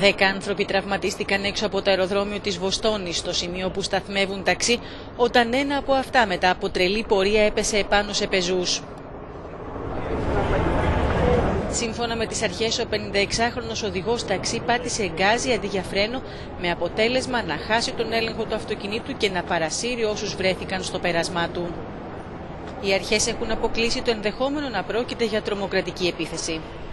10 άνθρωποι τραυματίστηκαν έξω από το αεροδρόμιο της Βοστόνης, στο σημείο που σταθμεύουν ταξί, όταν ένα από αυτά μετά από τρελή πορεία έπεσε επάνω σε πεζούς. Σύμφωνα με τις αρχές, ο 56χρονος οδηγός ταξί πάτησε γκάζι αντί για φρένο, με αποτέλεσμα να χάσει τον έλεγχο του αυτοκινήτου και να παρασύρει όσους βρέθηκαν στο πέρασμά του. Οι αρχές έχουν αποκλείσει το ενδεχόμενο να πρόκειται για τρομοκρατική επίθεση.